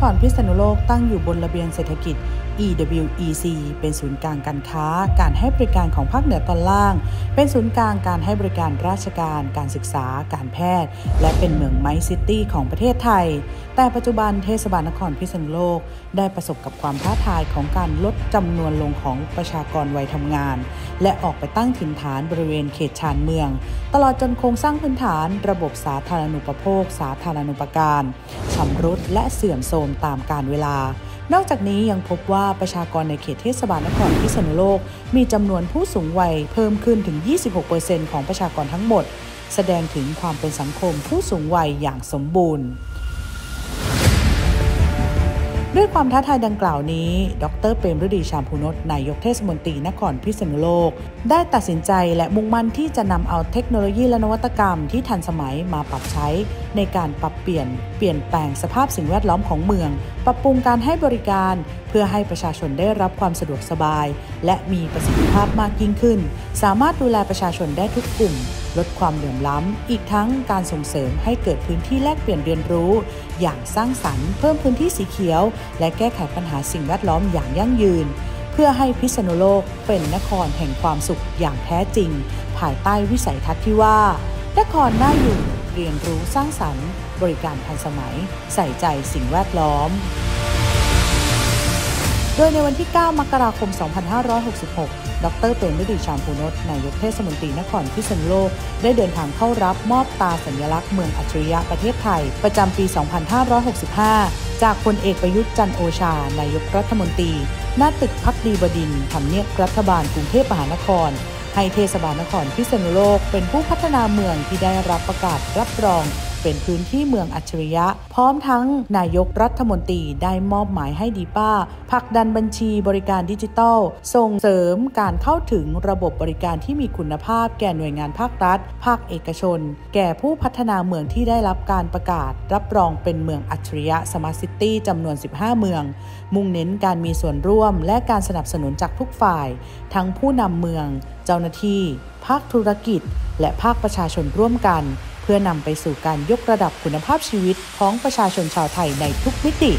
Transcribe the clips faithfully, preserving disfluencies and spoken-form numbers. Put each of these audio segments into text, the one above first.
รพิษณุโลกตั้งอยู่บนระเบียงเศรษฐกิจ อี ดับเบิลยู อี ซี เป็นศูนย์กลางการค้าการให้บริการของภาคเหนือตอนล่างเป็นศูนย์กลางการให้บริการราชการการศึกษาการแพทย์และเป็นเมืองไมซ์ซิตี้ของประเทศไทยแต่ปัจจุบันเทศบาลนครพิษณุโลกได้ประสบกับความท้าทายของการลดจำนวนลงของประชากรวัยทำงานและออกไปตั้งถิ่นฐานบริเวณเขตชานเมืองตลอดจนโครงสร้างพื้นฐานระบบสาธารณูปโภคสาธารณูปการชำรุดและเสื่อมโทรมตามกาลเวลานอกจากนี้ยังพบว่าประชากรในเขตเทศบาลนครพิษณุโลกมีจำนวนผู้สูงวัยเพิ่มขึ้นถึง ยี่สิบหกเปอร์เซ็นต์ ของประชากรทั้งหมดแสดงถึงความเป็นสังคมผู้สูงวัยอย่างสมบูรณ์ด้วยความท้าทายดังกล่าวนี้ดร.เปรมฤดีชามพูนทนายกเทศมนตรีนครพิษณุโลกได้ตัดสินใจและมุ่งมั่นที่จะนำเอาเทคโนโลยีและนวัตกรรมที่ทันสมัยมาปรับใช้ในการปรับเปลี่ยนเปลี่ยนแปลงสภาพสิ่งแวดล้อมของเมืองปรับปรุงการให้บริการเพื่อให้ประชาชนได้รับความสะดวกสบายและมีประสิทธิภาพมากยิ่งขึ้นสามารถดูแลประชาชนได้ทุกกลุ่มลดความเหลื่อมล้ำอีกทั้งการส่งเสริมให้เกิดพื้นที่แลกเปลี่ยนเรียนรู้อย่างสร้างสรรค์เพิ่มพื้นที่สีเขียวและแก้ไขปัญหาสิ่งแวดล้อมอย่างยั่งยืนเพื่อให้พิษณุโลกเป็นนครแห่งความสุขอย่างแท้จริงภายใต้วิสัยทัศน์ที่ว่านครน่าอยู่เรียนรู้สร้างสรรค์บริการทันสมัยใส่ใจสิ่งแวดล้อมโดยในวันที่ เก้ามกราคม สองพันห้าร้อยหกสิบหก ดร.เปรมฤดีชามพูนทนายกเทศมนตรีนครพิษณุโลกได้เดินทางเข้ารับมอบตาสัญลักษณ์เมืองอัจฉริยะประเทศไทยประจำปี สองพันห้าร้อยหกสิบห้า จากพลเอกประยุทธ์จันทร์โอชานายกรัฐมนตรีณตึกภักดีบดินทร์ทำเนียบรัฐบาลกรุงเทพมหานครให้เทศบาลนครพิษณุโลกเป็นผู้พัฒนาเมืองที่ได้รับประกาศรับรองเป็นพื้นที่เมืองอัจฉริยะพร้อมทั้งนายกรัฐมนตรีได้มอบหมายให้ดีป้าผลักดันบัญชีบริการดิจิทัลส่งเสริมการเข้าถึงระบบบริการที่มีคุณภาพแก่หน่วยงานภาครัฐภาคเอกชนแก่ผู้พัฒนาเมืองที่ได้รับการประกาศรับรองเป็นเมืองอัจฉริยะสมาร์ทซิตี้จำนวนสิบห้าเมืองมุ่งเน้นการมีส่วนร่วมและการสนับสนุนจากทุกฝ่ายทั้งผู้นำเมืองเจ้าหน้าที่ภาคธุรกิจและภาคประชาชนร่วมกันเพื่อนำไปสู่การยกระดับคุณภาพชีวิตของประชาชนชาวไทยในทุกมิติ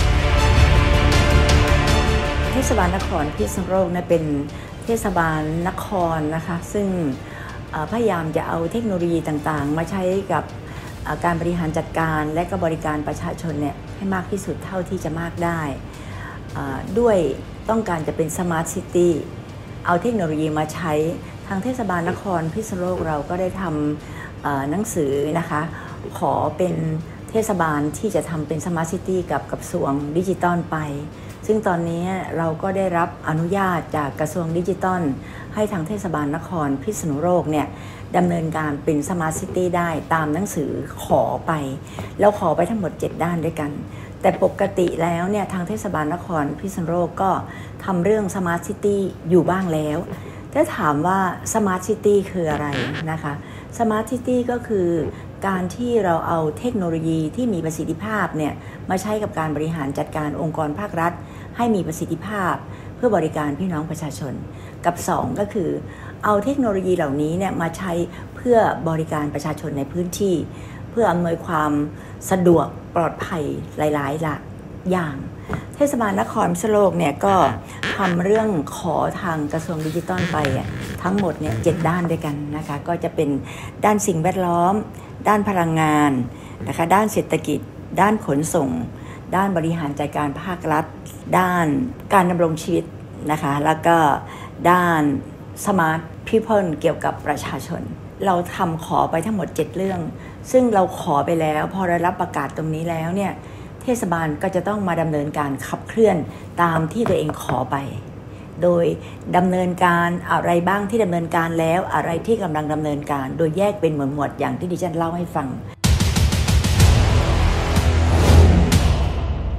เทศบาลนครพิษณุโลกเป็นเทศบาลนครนะคะซึ่งพยายามจะเอาเทคโนโลยีต่างๆมาใช้กับการบริหารจัดการและก็บริการประชาชนเนี่ยให้มากที่สุดเท่าที่จะมากได้ด้วยต้องการจะเป็นสมาร์ทซิตี้เอาเทคโนโลยีมาใช้ทางเทศบาลนครพิษณุโลกเราก็ได้ทำหนังสือนะคะขอเป็นเทศบาลที่จะทำเป็นสมาร์ทซิตี้กับกระทรวงดิจิตอลไปซึ่งตอนนี้เราก็ได้รับอนุญาตจากกระทรวงดิจิตอลให้ทางเทศบาลนครพิษณุโลกเนี่ยดำเนินการเป็นสมาร์ทซิตี้ได้ตามหนังสือขอไปแล้วขอไปทั้งหมดเจ็ดด้านด้วยกันแต่ปกติแล้วเนี่ยทางเทศบาลนครพิษณุโลกก็ทำเรื่องสมาร์ทซิตี้อยู่บ้างแล้วถ้าถามว่าสมาร์ทซิตี้คืออะไรนะคะสมาร์ทซิตี้ก็คือการที่เราเอาเทคโนโลยีที่มีประสิทธิภาพเนี่ยมาใช้กับการบริหารจัดการองค์กรภาครัฐให้มีประสิทธิภาพเพื่อบริการพี่น้องประชาชนกับสองก็คือเอาเทคโนโลยีเหล่านี้เนี่ยมาใช้เพื่อบริการประชาชนในพื้นที่เพื่ออำนวยความสะดวกปลอดภัยหลายๆหลักอย่างเทศบาลนครพิษณุโลกเนี่ยก็ทำเรื่องขอทางกระทรวงดิจิทัลไปทั้งหมดเนี่ยเจ็ดด้านด้วยกันนะคะก็จะเป็นด้านสิ่งแวดล้อมด้านพลังงานนะคะด้านเศรษฐกิจด้านขนส่งด้านบริหารจัดการภาครัฐด้านการดำรงชีวิตนะคะแล้วก็ด้าน Smart People เกี่ยวกับประชาชนเราทำขอไปทั้งหมดเจ็ดเรื่องซึ่งเราขอไปแล้วพอได้รับประกาศตรงนี้แล้วเนี่ยเทศบาลก็จะต้องมาดำเนินการขับเคลื่อนตามที่ตัวเองขอไปโดยดำเนินการอะไรบ้างที่ดำเนินการแล้วอะไรที่กำลังดำเนินการโดยแยกเป็นหมวดหมวดอย่างที่ดิฉันเล่าให้ฟังโดยเทศ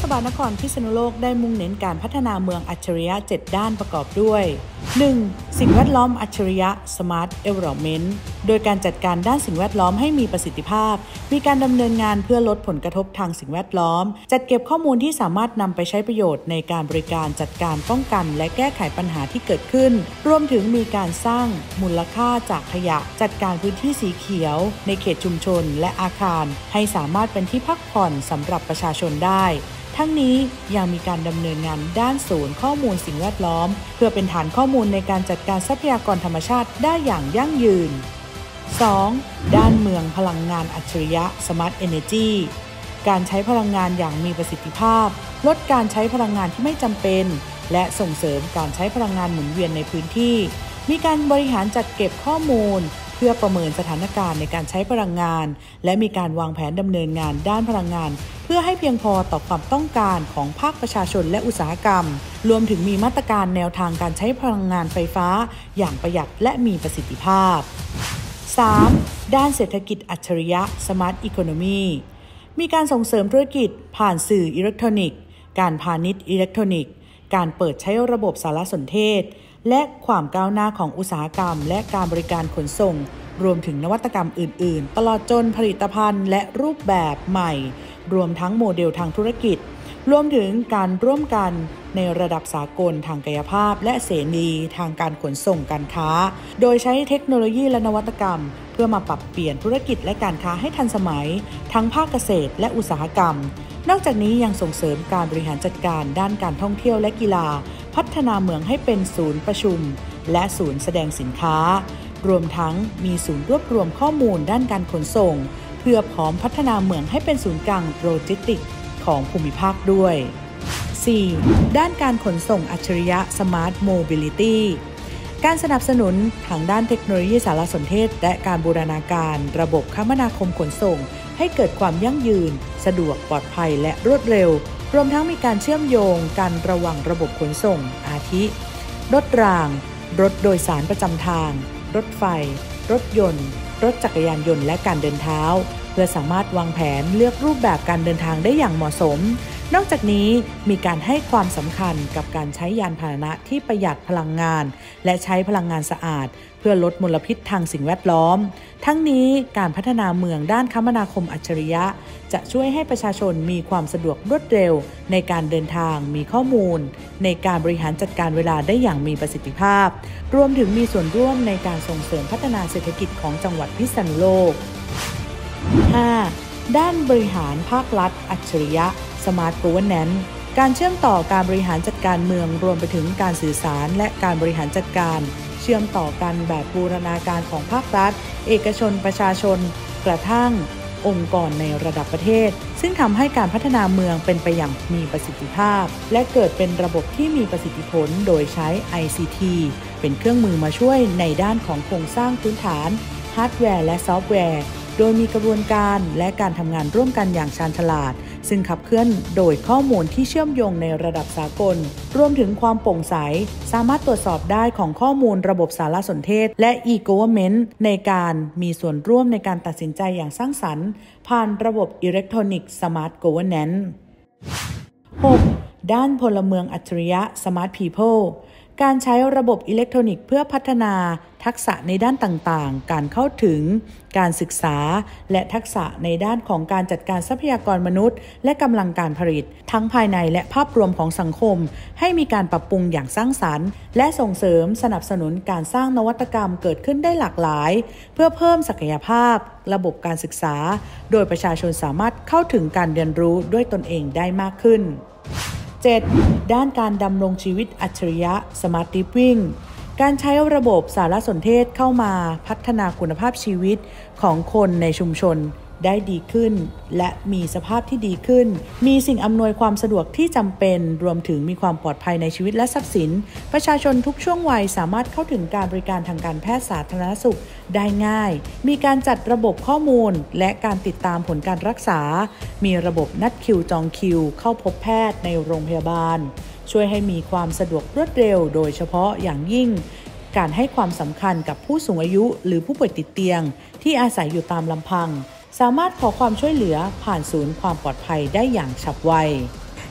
บาลนครพิษณุโลกได้มุ่งเน้นการพัฒนาเมืองอัจฉริยะเจ็ดด้านประกอบด้วย หนึ่ง. สิ่งแวดล้อมอัจฉริยะ Smart Environment โดยการจัดการด้านสิ่งแวดล้อมให้มีประสิทธิภาพมีการดำเนินงานเพื่อลดผลกระทบทางสิ่งแวดล้อมจัดเก็บข้อมูลที่สามารถนำไปใช้ประโยชน์ในการบริการจัดการป้องกันและแก้ไขปัญหาที่เกิดขึ้นรวมถึงมีการสร้างมูลค่าจากขยะจัดการพื้นที่สีเขียวในเขตชุมชนและอาคารให้สามารถเป็นที่พักผ่อนสำหรับประชาชนได้ทั้งนี้ยังมีการดำเนินงานด้านศูนย์ข้อมูลสิ่งแวดล้อมเพื่อเป็นฐานข้อมูลในการจัดการทรัพยากรธรรมชาติได้อย่างยั่งยืน สอง. ด้านเมืองพลังงานอัจฉริยะ Smart Energy การใช้พลังงานอย่างมีประสิทธิภาพลดการใช้พลังงานที่ไม่จำเป็นและส่งเสริมการใช้พลังงานหมุนเวียนในพื้นที่มีการบริหารจัดเก็บข้อมูลเพื่อประเมินสถานการณ์ในการใช้พลังงานและมีการวางแผนดำเนินงานด้านพลังงานเพื่อให้เพียงพอต่อความต้องการของภาคประชาชนและอุตสาหกรรมรวมถึงมีมาตรการแนวทางการใช้พลังงานไฟฟ้าอย่างประหยัดและมีประสิทธิภาพ สาม. ด้านเศรษฐกิจอัจฉริยะ Smart Economy มีการส่งเสริมธุรกิจผ่านสื่ออิเล็กทรอนิกส์การพาณิชย์อิเล็กทรอนิกส์การเปิดใช้ระบบสารสนเทศและความก้าวหน้าของอุตสาหกรรมและการบริการขนส่งรวมถึงนวัตกรรมอื่นๆตลอดจนผลิตภัณฑ์และรูปแบบใหม่รวมทั้งโมเดลทางธุรกิจรวมถึงการร่วมกันในระดับสากลทางกายภาพและเสรีทางการขนส่งการค้าโดยใช้เทคโนโลยีและนวัตกรรมเพื่อมาปรับเปลี่ยนธุรกิจและการค้าให้ทันสมัยทั้งภาคเกษตรและอุตสาหกรรมนอกจากนี้ยังส่งเสริมการบริหารจัดการด้านการท่องเที่ยวและกีฬาพัฒนาเมืองให้เป็นศูนย์ประชุมและศูนย์แสดงสินค้ารวมทั้งมีศูนย์รวบรวมข้อมูลด้านการขนส่งเพื่อพร้อมพัฒนาเมืองให้เป็นศูนย์กลางโลจิสติกส์ของภูมิภาคด้วย สี่. ด้านการขนส่งอัจฉริยะ Smart Mobility การสนับสนุนทางด้านเทคโนโลยีสารสนเทศและการบูรณาการระบบคมนาคมขนส่งให้เกิดความยั่งยืนสะดวกปลอดภัยและรวดเร็วรวมทั้งมีการเชื่อมโยงกันระหว่างระบบขนส่งอาทิรถรางรถโดยสารประจำทางรถไฟรถยนต์รถจักรยานยนต์และการเดินเท้าเพื่อสามารถวางแผนเลือกรูปแบบการเดินทางได้อย่างเหมาะสมนอกจากนี้มีการให้ความสำคัญกับการใช้ยานพาหนะที่ประหยัดพลังงานและใช้พลังงานสะอาดเพื่อลดมลพิษทางสิ่งแวดล้อมทั้งนี้การพัฒนาเมืองด้านคมนาคมอัจฉริยะจะช่วยให้ประชาชนมีความสะดวกรวดเร็วในการเดินทางมีข้อมูลในการบริหารจัดการเวลาได้อย่างมีประสิทธิภาพรวมถึงมีส่วนร่วมในการส่งเสริมพัฒนาเศรษฐกิจของจังหวัดพิษณุโลก ห้า. ด้านบริหารภาครัฐอัจฉริยะ Smart Governance การเชื่อมต่อการบริหารจัดการเมืองรวมไปถึงการสื่อสารและการบริหารจัดการเชื่อมต่อกันแบบบูรณาการของภาครัฐเอกชนประชาชนกระทั่งองค์กรในระดับประเทศซึ่งทำให้การพัฒนาเมืองเป็นไปอย่างมีประสิทธิภาพและเกิดเป็นระบบที่มีประสิทธิผลโดยใช้ ไอ ซี ที เป็นเครื่องมือมาช่วยในด้านของโครงสร้างพื้นฐานฮาร์ดแวร์และซอฟต์แวร์โดยมีกระบวนการและการทำงานร่วมกันอย่างชาญฉลาดซึ่งขับเคลื่อนโดยข้อมูลที่เชื่อมโยงในระดับสากลรวมถึงความโปร่งใสสามารถตรวจสอบได้ของข้อมูลระบบสารสนเทศและ e-government ในการมีส่วนร่วมในการตัดสินใจอย่างสร้างสรรค์ผ่านระบบ Electronic Smart Governance หก. ด้านพลเมืองอัจฉริยะ Smart People การใช้ระบบอิเล็กทรอนิกส์เพื่อพัฒนาทักษะในด้านต่างๆการเข้าถึงการศึกษาและทักษะในด้านของการจัดการทรัพยากรมนุษย์และกำลังการผลิตทั้งภายในและภาพรวมของสังคมให้มีการปรับปรุงอย่างสร้างสรรค์และส่งเสริมสนับสนุนการสร้างนวัตกรรมเกิดขึ้นได้หลากหลายเพื่อเพิ่มศักยภาพระบบการศึกษาโดยประชาชนสามารถเข้าถึงการเรียนรู้ด้วยตนเองได้มากขึ้น เจ็ด. ด้านการดำรงชีวิตอัจฉริยะ Smart Living การใช้ระบบสารสนเทศเข้ามาพัฒนาคุณภาพชีวิตของคนในชุมชนได้ดีขึ้นและมีสภาพที่ดีขึ้นมีสิ่งอำนวยความสะดวกที่จำเป็นรวมถึงมีความปลอดภัยในชีวิตและทรัพย์สินประชาชนทุกช่วงวัยสามารถเข้าถึงการบริการทางการแพทย์สาธารณสุขได้ง่ายมีการจัดระบบข้อมูลและการติดตามผลการรักษามีระบบนัดคิวจองคิวเข้าพบแพทย์ในโรงพยาบาลช่วยให้มีความสะดวกรวดเร็วโดยเฉพาะอย่างยิ่งการให้ความสำคัญกับผู้สูงอายุหรือผู้ป่วยติดเตียงที่อาศัยอยู่ตามลำพังสามารถขอความช่วยเหลือผ่านศูนย์ความปลอดภัยได้อย่างฉับไว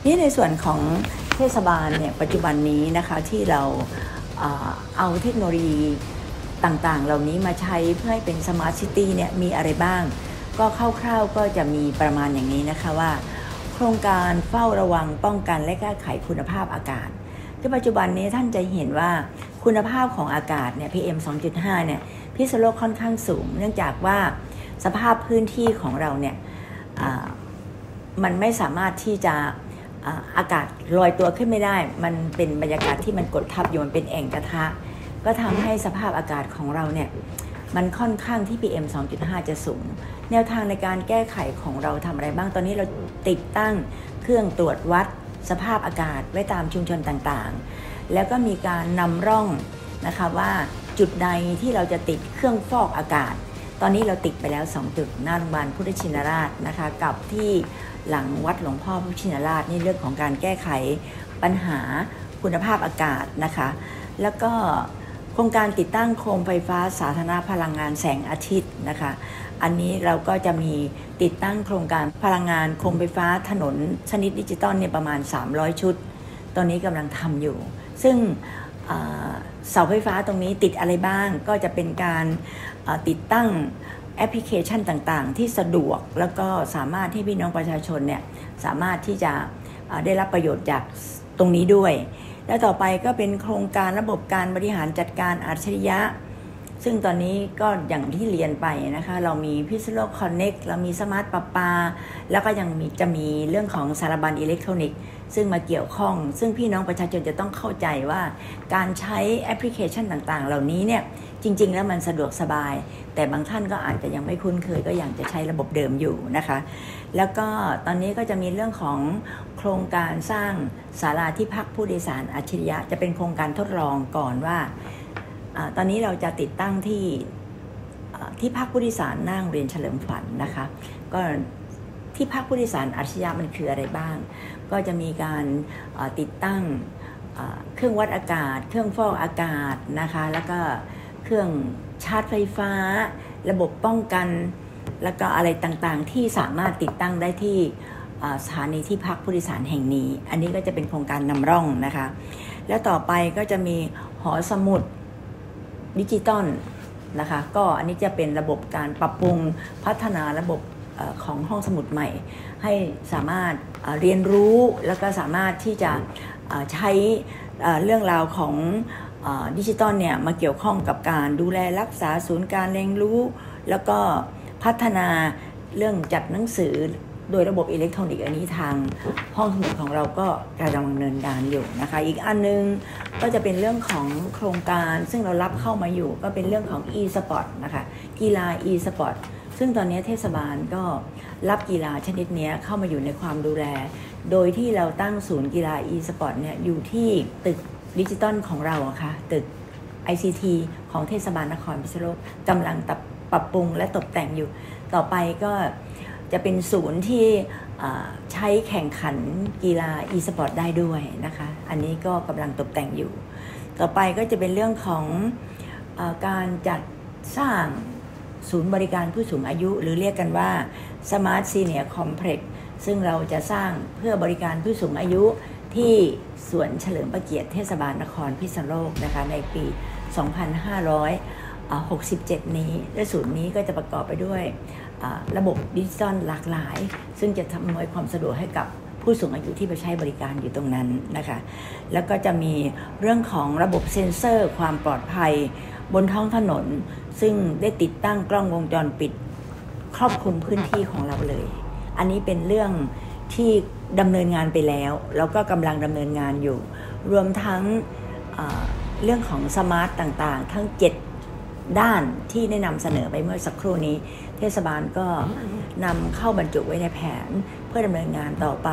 นี่ในส่วนของเทศบาลเนี่ยปัจจุบันนี้นะคะที่เราเอาเทคโนโลยีต่างๆเหล่านี้มาใช้เพื่อให้เป็นสมาร์ทซิตี้เนี่ยมีอะไรบ้างก็คร่าวๆก็จะมีประมาณอย่างนี้นะคะว่าโครงการเฝ้าระวังป้องกันและแก้ไขคุณภาพอากาศที่ปัจจุบันนี้ท่านจะเห็นว่าคุณภาพของอากาศเนี่ย พี เอ็ม สองจุดห้า เนี่ยพิษณุโลกค่อนข้างสูงเนื่องจากว่าสภาพพื้นที่ของเราเนี่ยมันไม่สามารถที่จะอากาศลอยตัวขึ้นไม่ได้มันเป็นบรรยากาศที่มันกดทับอยู่มันเป็นแอ่งกระทะก็ทำให้สภาพอากาศของเราเนี่ยมันค่อนข้างที่ พี เอ็ม สองจุดห้า จะสูงแนวทางในการแก้ไขของเราทำอะไรบ้างตอนนี้เราติดตั้งเครื่องตรวจวัดสภาพอากาศไว้ตามชุมชนต่างๆแล้วก็มีการนำร่องนะคะว่าจุดใดที่เราจะติดเครื่องฟอกอากาศตอนนี้เราติดไปแล้วสองจุดหน้าโรงพยาบาลพุทธชินราชนะคะกับที่หลังวัดหลวงพ่อพุทธชินราชนี่เรื่องของการแก้ไขปัญหาคุณภาพอากาศนะคะแล้วก็โครงการติดตั้งโคมไฟฟ้าสาธารณะพลังงานแสงอาทิตย์นะคะอันนี้เราก็จะมีติดตั้งโครงการพลังงานโคมไฟฟ้าถนนชนิดดิจิตอลเนี่ยประมาณสามร้อยชุดตอนนี้กำลังทำอยู่ซึ่งเสาไฟฟ้าตรงนี้ติดอะไรบ้างก็จะเป็นการติดตั้งแอปพลิเคชันต่างๆที่สะดวกแล้วก็สามารถที่พี่น้องประชาชนเนี่ยสามารถที่จะได้รับประโยชน์จากตรงนี้ด้วยและต่อไปก็เป็นโครงการระบบการบริหารจัดการอัจฉริยะซึ่งตอนนี้ก็อย่างที่เรียนไปนะคะเรามีพิษณุโลกคอนเน็กเรามีสมาร์ทประปาแล้วก็ยังมีจะมีเรื่องของสารบัญอิเล็กทรอนิกส์ซึ่งมาเกี่ยวข้องซึ่งพี่น้องประชาชนจะต้องเข้าใจว่าการใช้แอปพลิเคชันต่างๆเหล่านี้เนี่ยจริงๆแล้วมันสะดวกสบายแต่บางท่านก็อาจจะยังไม่คุ้นเคยก็ยังจะใช้ระบบเดิมอยู่นะคะแล้วก็ตอนนี้ก็จะมีเรื่องของโครงการสร้างศาลาที่พักผู้โดยสารอัจฉริยะจะเป็นโครงการทดลองก่อนว่าตอนนี้เราจะติดตั้งที่ที่พักผู้โดยสารหน้าโรงเรียนเฉลิมฝันนะคะก็ที่พักผู้โดยสารอัจฉริยะมันคืออะไรบ้างก็จะมีการติดตั้งเครื่องวัดอากาศเครื่องฟอกอากาศนะคะแล้วก็เครื่องชาร์จไฟฟ้าระบบป้องกันแล้วก็อะไรต่างๆที่สามารถติดตั้งได้ที่สถานีที่พักผู้โดยสารแห่งนี้อันนี้ก็จะเป็นโครงการนำร่องนะคะแล้วต่อไปก็จะมีหอสมุดดิจิตอลนะคะก็อันนี้จะเป็นระบบการปรับปรุงพัฒนาระบบของห้องสมุดใหม่ให้สามารถเรียนรู้แล้วก็สามารถที่จะใช้เรื่องราวของดิจิตอลเนี่ยมาเกี่ยวข้องกับการดูแลรักษาศูนย์การเรียนรู้แล้วก็พัฒนาเรื่องจัดหนังสือโดยระบบอิเล็กทรอนิกส์อันนี้ทางห้องสมุดของเราก็กำลังดำเนินการอยู่นะคะอีกอันนึงก็จะเป็นเรื่องของโครงการซึ่งเรารับเข้ามาอยู่ก็เป็นเรื่องของ e-sport นะคะกีฬา e-sport ซึ่งตอนนี้เทศบาลก็รับกีฬาชนิดนี้เข้ามาอยู่ในความดูแลโดยที่เราตั้งศูนย์กีฬา e-sport เนี่ยอยู่ที่ตึกดิจิตอลของเราอะค่ะตึก ไอ ซี ที ของเทศบาลนครพิษณุโลกกำลังปรับปรุงและตกแต่งอยู่ต่อไปก็จะเป็นศูนย์ที่ใช้แข่งขันกีฬา e-sport ได้ด้วยนะคะอันนี้ก็กำลังตกแต่งอยู่ต่อไปก็จะเป็นเรื่องของการจัดสร้างศูนย์บริการผู้สูงอายุหรือเรียกกันว่า Smart Senior Complex ซึ่งเราจะสร้างเพื่อบริการผู้สูงอายุที่สวนเฉลิมพระเกียรติเทศบาลนครพิษณุโลกนะคะในปี สองพันห้าร้อยหกสิบเจ็ด นี้และศูนย์นี้ก็จะประกอบไปด้วยระบบดิจิตอลหลากหลายซึ่งจะอำนวยความสะดวกให้กับผู้สูงอายุที่ไปใช้บริการอยู่ตรงนั้นนะคะแล้วก็จะมีเรื่องของระบบเซ็นเซอร์ความปลอดภัยบนท้องถนนซึ่งได้ติดตั้งกล้องวงจรปิดครอบคลุมพื้นที่ของเราเลยอันนี้เป็นเรื่องที่ดำเนินงานไปแล้วแล้วก็กำลังดำเนินงานอยู่รวมทั้งเรื่องของสมาร์ตต่างๆทั้งเจ็ดด้านที่ได้นำเสนอไปเมื่อสักครู่นี้เทศบาลก็นำเข้าบรรจุไว้ในแผนเพื่อดำเนินงานต่อไป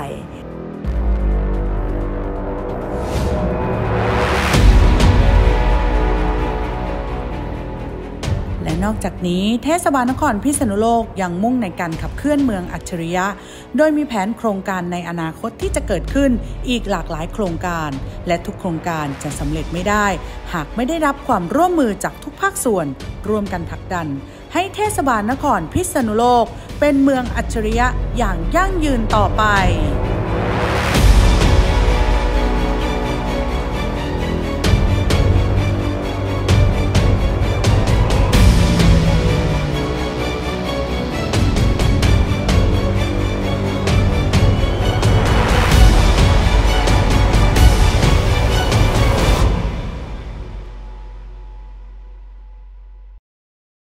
และนอกจากนี้เทศบาลนครพิษณุโลกยังมุ่งในการขับเคลื่อนเมืองอัจฉริยะโดยมีแผนโครงการในอนาคตที่จะเกิดขึ้นอีกหลากหลายโครงการและทุกโครงการจะสำเร็จไม่ได้หากไม่ได้รับความร่วมมือจากทุกภาคส่วนร่วมกันผลักดันให้เทศบาลนครพิษณุโลกเป็นเมืองอัจฉริยะอย่างยั่งยืนต่อไป